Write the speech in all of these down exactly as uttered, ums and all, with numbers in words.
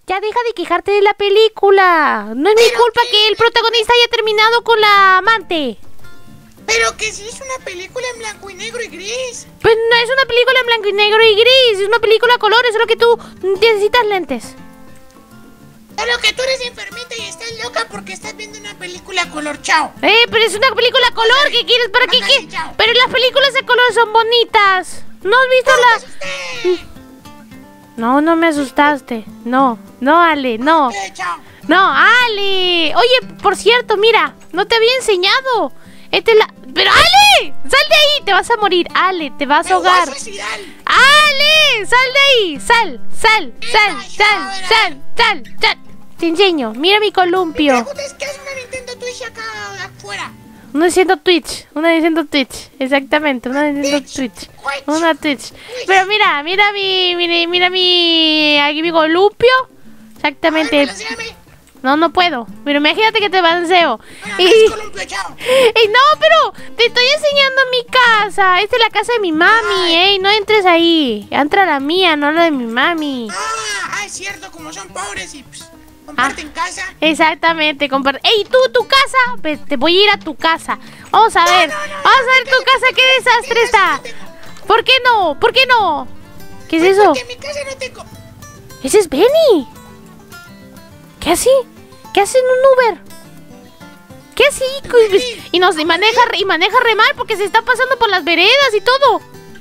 Ya deja de quejarte de la película. No es mi culpa que el protagonista haya terminado con la amante. Pero que si es una película en blanco y negro y gris. Pues no es una película en blanco y negro y gris. Es una película a colores, solo que tú necesitas lentes. Solo que tú eres enfermita y estás loca porque estás viendo una película a color. Chao. Eh, pero es una película a color. ¿Qué quieres? ¿Para qué? ¿Qué? Pero las películas a color son bonitas. ¿No has visto la...? No, no me asustaste. No, no, Ale, no. No, Ale. Oye, por cierto, mira, no te había enseñado. Este es la... ¡Pero Ale! ¡Sal de ahí! Te vas a morir, Ale, te vas a ahogar. ¡Ale! ¡Sal de ahí! ¡Sal! ¡Sal! ¡Sal! ¡Sal! ¡Sal! ¡Sal! ¡Sal! Te enseño, mira mi columpio. ¿Qué hace una Nintendo Twitch acá afuera? Una Nintendo Twitch, una Nintendo Twitch, exactamente, una Nintendo Twitch, una Twitch. Pero mira, mira mi, mira, mira mi, aquí mi columpio, exactamente. No, no puedo, pero imagínate que te balanceo. Y, y no, pero te estoy enseñando mi casa, esta es la casa de mi mami, ey, no entres ahí, entra la mía, no la de mi mami. Ah, es cierto, como son pobres y... Pss. ¿Comparten ah, casa? Exactamente, comparte. ¡Ey, tú, tu casa! Pues te voy a ir a tu casa. Vamos a ver, no, no, no, vamos a ver tu casa, qué desastre está. ¿Por qué no? ¿Por qué no? ¿Qué es eso? Porque en mi casa no tengo... Ese es Benny. ¿Qué hace? ¿Qué hace en un Uber? ¿Qué hace? Y nos y maneja y maneja re mal porque se está pasando por las veredas y todo.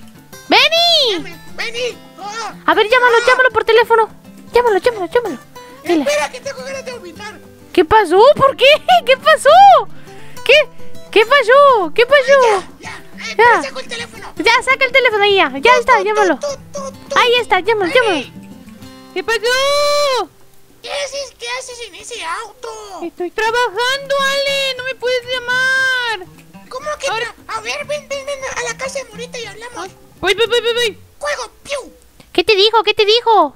¡Benny! ¡Benny! A ver, llámalo, llámalo por teléfono. Llámalo, llámalo, llámalo. Dile. Espera, que tengo ganas de vomitar. ¿Qué pasó? ¿Por qué? ¿Qué pasó? ¿Qué? ¿Qué pasó? ¿Qué pasó? Ya, ya, eh, ya. Saco el teléfono. Ya, saca el teléfono ahí ya. Ya está, llámalo. Ahí está, llámalo, llámalo. ¿Qué pasó? ¿Qué haces? ¿Qué haces en ese auto? Estoy trabajando, Ale. No me puedes llamar. ¿Cómo que tra A ver, ven, ven, ven a la casa de Morita y hablamos. Voy, voy, voy, voy. Juego, piu. ¿Qué te dijo? ¿Qué te dijo?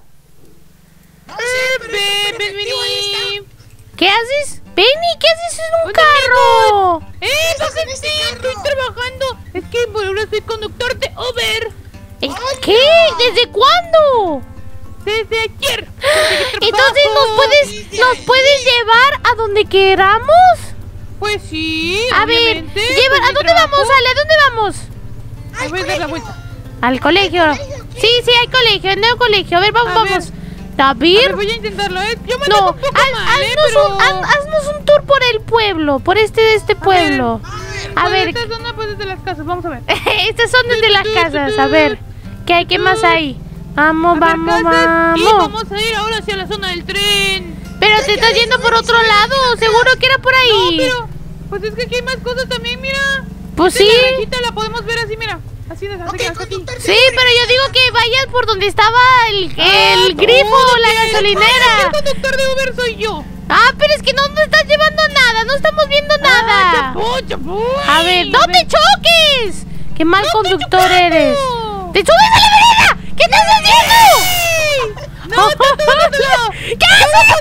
No sé, pero ven, ven, ven. ¿Qué haces? Benny, ¿qué haces en un carro? ¡Eh, bájate! Estoy trabajando. Es que ahora soy conductor de Uber. ¿Qué? ¿Desde cuándo? Desde ayer. Entonces nos puedes, nos puedes llevar a donde queramos. Pues sí. A ver, lleva, ¿a dónde vamos, Ale? ¿A dónde vamos? A ver, dar la vuelta. Al colegio. Sí, sí, hay colegio, hay nuevo colegio. A ver, vamos, vamos. David. A ver, voy a intentarlo, ¿eh? Yo me no, un poco haz, mal, ¿eh? haznos, Pero... un, haz, haznos un tour por el pueblo, por este este pueblo. A ver, a ver. Estas son pues desde las casas, vamos a ver. Estas son desde las casas, a ver. ¿Qué hay? ¿Qué más hay? Vamos, vamos, vamos. Y vamos a ir ahora hacia la zona del tren. Pero te estás yendo por otro lado, seguro que era por ahí. No, pero pues es que aquí hay más cosas también, mira. Pues sí. La rejita la podemos ver así, mira. Así de okay, así. Sí, pero yo digo que vayas por donde estaba el, el ah, grifo, no, la gasolinera. El conductor de Uber soy yo. Ah, pero es que no nos estás llevando nada, no estamos viendo nada. Ah, chapó, chapó, a ver, no a te ver. choques. Qué mal no conductor eres. ¡Te subes a la vereda! ¿Qué estás haciendo? ¡No, está todo controlado! ¿Qué haces?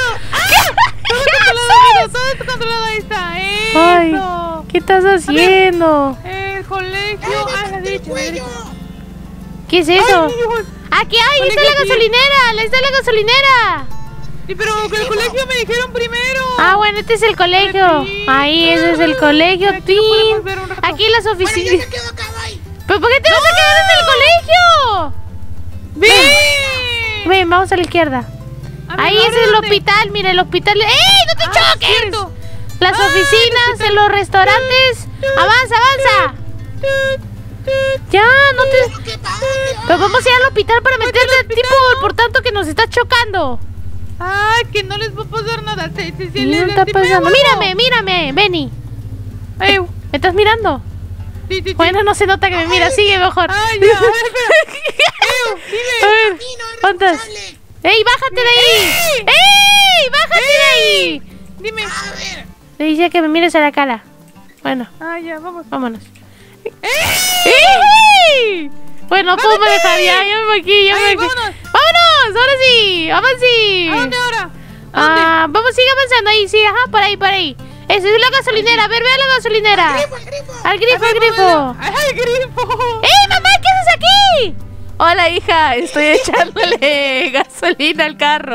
Todo está controlado, ahí está. Eso. Ay, ¿qué estás haciendo? El colegio a la derecha. ¿Qué es eso? Ay, aquí hay, está la gasolinera, ahí está la gasolinera. Sí, pero que el colegio me dijeron primero. Ah, bueno, este es el colegio. Ahí, ese es el colegio, Tim. Aquí las oficinas. ¿Pero por qué te vas a quedar en el colegio? ¡Ven! Ven, vamos a la izquierda. Ahí es el hospital, mira, el hospital. ¡Ey, no te choques! Las oficinas, en los restaurantes. Avanza, avanza. Ya, no te... Pero vamos a ir al hospital para meterte tipo, por tanto que nos está chocando. Ay, que no les va a pasar nada. Se, se, se no está pasando. Mírame, mírame, Benny. ¿Me, ¿Me estás mirando? Sí, sí, sí. Bueno, no se nota que me mira, sigue mejor. Ay, ya, a ver, espera. A ver, ¿cuántas? ¡Ey, bájate de ahí! ¡Ey! ¡Ey, bájate ¡Ey! de ahí! Dime. A ver. Le dice que me mires a la cara. Bueno. Ah, ya, vamos. Vámonos. ¡Ey! ¡Ey! Bueno, ¿puedo manejar ya? Yo me voy aquí, yo me voy aquí. Vámonos. ¡Vámonos! Ahora sí, vamos sí. ¿A dónde ahora? ¿A dónde? Ah, vamos, sigue avanzando ahí, sí, ajá, por ahí, por ahí. Esa es la gasolinera, a ver, ve a la gasolinera. Al grifo, al grifo. Al grifo, al grifo. Al grifo. ¡Ey, mamá, qué haces aquí! Hola, hija, estoy echándole gasolina al carro.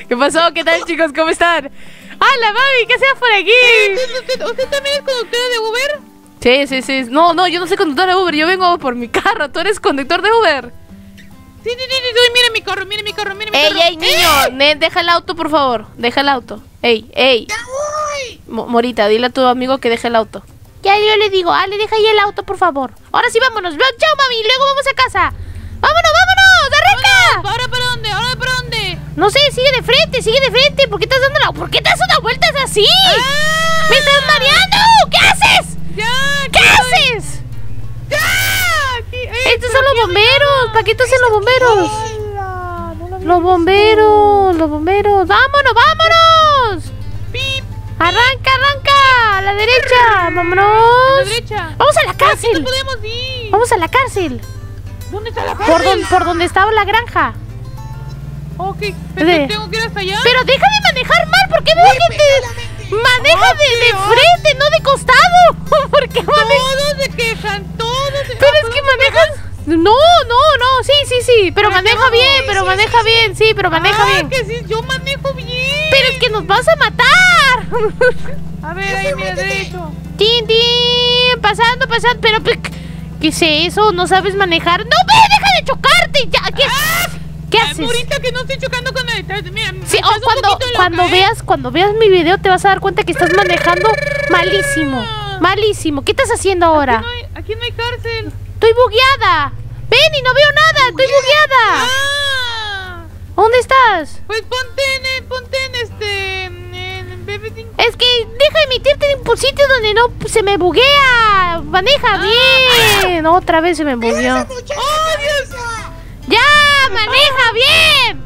¿Qué pasó? ¿Qué tal, chicos? ¿Cómo están? ¡Hala, mami! ¿Qué haces por aquí? ¿Usted, ¿Usted también es conductora de Uber? Sí, sí, sí. No, no, yo no soy conductor de Uber. Yo vengo por mi carro. ¿Tú eres conductor de Uber? Sí, sí, sí, sí. Mire mi carro, mire mi carro, mire mi ¡Ey, carro. ey, niño! Ne, deja el auto, por favor. Deja el auto. ¡Ey, ey! ¡Ya voy! Mo- Morita, dile a tu amigo que deje el auto. Ya yo le digo, Ale, deja ahí el auto, por favor. Ahora sí, vámonos. Chao, mami. Luego vamos a casa. ¡Vámonos, vámonos! ¡Arranca! ¿Ahora para dónde? ¿Ahora para dónde? No sé, sigue de frente, sigue de frente. ¿Por qué estás dando la... ¿Por qué te das unas vueltas así? ¡Ah! ¡Me estás mareando! ¿Qué haces? ¡Ya! ¿Qué haces? ¡Ya! Aquí, eh, Estos son los bomberos. ¿Para qué tú haces los bomberos? ¡Hala! No lo había Los bomberos, los bomberos. ¡Vámonos, vámonos! Pip. ¡Arranca, arranca! A la derecha, A la vámonos. derecha. Vamos a la Aquí cárcel. no podemos ir. Vamos a la cárcel. ¿Dónde está la Por, cárcel? don- por donde estaba la granja. Ok, pero De- tengo que ir hasta allá. Pero deja de manejar mal, ¿por qué veo que te maneja de, de Ok, frente, no de costado? ¿Por qué manejas? Todos se quejan, todos se... Pero Ah, es que ¿por dónde manejas... No, no, no, sí, sí, sí, pero Por maneja abajo, bien, sí, pero sí, maneja sí, bien, sí, pero maneja ah, bien. que sí, yo manejo bien. Pero es que nos vas a matar. A ver, ahí, mira, derecho. Tin, tin, pasando, pasando, pero... ¿qué es eso? ¿No sabes manejar? ¡No, ve, deja de chocarte! Ya, ¿qué, ¿qué Ay, haces? Morita, que no estoy chocando con el... Mira, Sí, estás o un cuando, poquito loca, cuando ¿eh? veas, cuando veas mi video te vas a dar cuenta que estás manejando malísimo. Malísimo. ¿Qué estás haciendo ahora? Aquí no hay, aquí no hay cárcel. Estoy bugueada. Ven y no veo nada, estoy bugueada. Ah, ¿Dónde estás? pues ponte en, eh, ponte en este... En, en B B cinco. Es que deja de emitirte en un sitio donde no se me buguea. Maneja bien. Otra vez se me bugueó. ¡Esa muchacha cabeza! ¡Ya! ¡Maneja bien!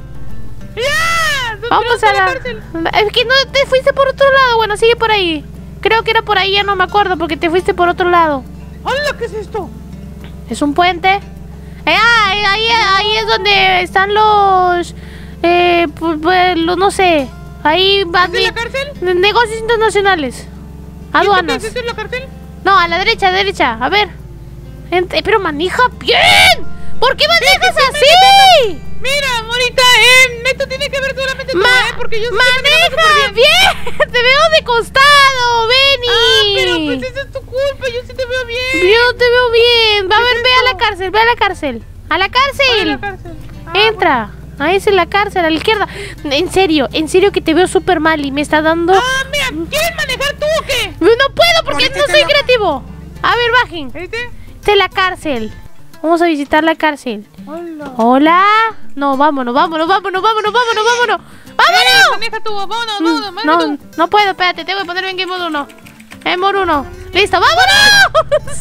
¡Ya! ¿Dónde Vamos está a la... cárcel? Es que no te fuiste por otro lado. Bueno, sigue por ahí. Creo que era por ahí, ya no me acuerdo porque te fuiste por otro lado. ¡Hola! ¿Qué es esto? ¿Es un puente? Eh, ah, ahí, ahí, ahí es donde están los... Eh, pues, pues, los, no sé. Ahí van... ¿Es en la cárcel? Negocios internacionales. Aduanas. ¿Es esto en la cárcel? No, a la derecha, a la derecha. A ver. Ent- eh, pero maneja bien. ¿Por qué manejas así? Mira, Morita, eh, esto tiene que ver solamente tú, Ma- eh, porque yo sé que manejo maneja súper bien. bien. Te veo de costado, Benny. Ah, pero pues esa es tu culpa, yo sí te veo bien. Yo te veo bien. Va a ¿Qué ver, es ve a la esto? cárcel, ve a la cárcel. A la Ay, cárcel. la cárcel. Ah, Entra. Ahí es en la cárcel, a la izquierda. En serio, en serio que te veo súper mal y me está dando... bueno. Ah, mira, ¿quieres manejar tú o qué? No puedo porque Ahorita no te soy lo- creativo. A ver, bajen. ¿Este? Esta es la cárcel. Vamos a visitar la cárcel. Hola. Hola. No, vámonos, vámonos, vámonos, vámonos, vámonos, vámonos. Eh, ¡Vámonos! maneja tú, vámonos, vámonos, maneja No, tú. no puedo, espérate, tengo que ponerme en Game Mode uno. Game Mode uno. Listo, vámonos.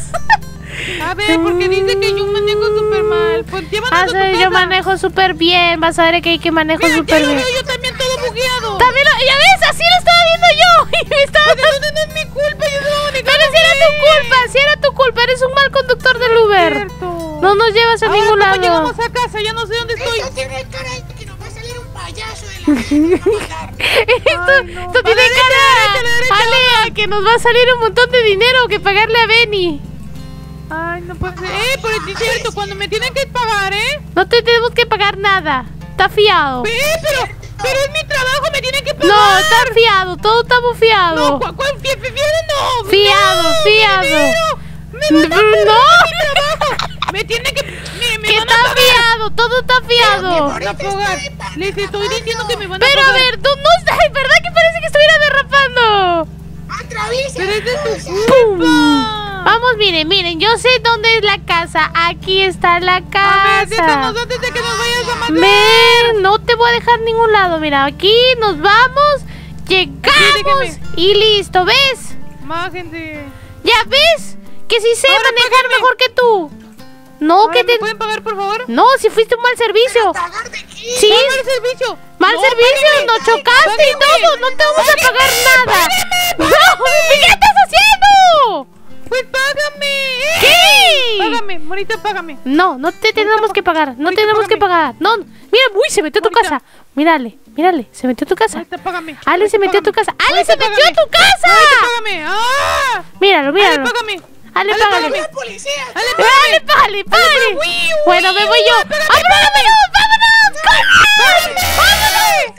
A ver, porque dice que yo manejo súper mal. Pues llévanos Ah, a tu sí, casa. yo manejo súper bien. Vas a ver que hay que manejo Mira, ya súper lo bien. veo yo también todo bugueado. También lo- ya ves, así lo estaba viendo yo. Y me estaba Pero no, no es mi culpa, yo no manejo. Pero si era tu culpa, si era tu culpa, eres un mal conductor del Uber. Cierto. No nos llevas a Ahora, ningún ¿cómo lado. llegamos a casa? Ya no sé dónde estoy. Esto tiene cara de que nos va a salir un payaso de la que nos va a matar. esto Ay, no. esto A tiene la derecha, cara. a la derecha, a la derecha. Ale, a que nos va a salir un montón de dinero que pagarle a Benny. Ay, no puede ser. Eh, pero sí es cierto, cuando me tienen que pagar, ¿eh? No te tenemos que pagar nada. Está fiado. Eh, pero, pero es mi trabajo, me tienen que pagar. No, está fiado. Todo estamos No, fiado. ¿cuál, cuál fie- fie- fiado? No. Fiado, no, fiado. dinero. Me van a cobrar No. mi trabajo. Me tienen que... Me, me Que van a está pagar. fiado. Todo está fiado. Me van a pagar. Les estoy diciendo que me van a Pero a pagar. ver, tú no estás. ¿Verdad que parece que estuviera derrapando? ¡Atraviesa! Pero es de tu ¡Pum! culpa. Vamos, miren, miren, yo sé dónde es la casa. Aquí está la A ver, casa. déjanos antes de que nos vayas a matar. Ven, no te voy a dejar en ningún lado. Mira, aquí nos vamos, llegamos déjeme. y listo, ¿ves? Más gente. ¿Ya ves? Que sí sé Ahora manejar págame. mejor que tú. No, Ahora, que ¿me te... pueden pagar, por favor? No, si fuiste un mal servicio. ¿Pagar de qué? Sí, Mal servicio. mal No, servicio, págame. nos chocaste y Págame. todo. No te vamos a pagar nada. págame, No, ¿qué estás haciendo? Pues págame. eh. ¿Qué? Págame, Morita, págame. No, no te tenemos que pagar. No Ahorita tenemos que págame. pagar. No, mira, uy, se metió a tu Ahorita. casa. Mírale, mírale, se metió a tu casa. Ahorita págame. Ale Ahorita se metió a tu págame. casa. Ale Ahorita se metió a págame. tu casa. Ahorita págame. ¡Ah! Míralo, Ale, míralo. págame. Ale, Ale, págale. págame. ¡La policía! Ale, Ale, págame. págale, págale. Uy, uy, Bueno, me voy yo. uy, espérame, ¡Ah, vámonos, vámonos! ¡Corre! ¡Vámonos!